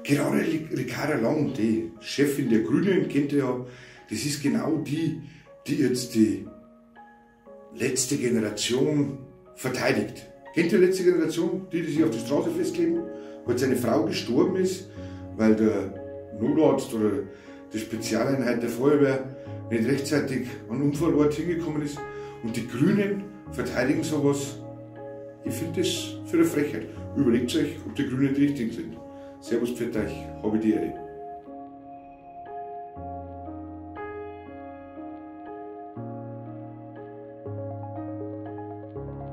Gerade Ricarda Lang, die Chefin der Grünen, kennt ihr ja, das ist genau die, die jetzt die letzte Generation verteidigt. Kennt ihr die letzte Generation? Die sich auf die Straße festkleben, weil seine Frau gestorben ist, weil der Notarzt oder die Spezialeinheit der Feuerwehr nicht rechtzeitig an den Unfallort hingekommen ist. Und die Grünen verteidigen sowas. Ich finde das für eine Frechheit. Überlegt euch, ob die Grünen die Richtigen sind. Servus, pfiat euch, habe die Ehre.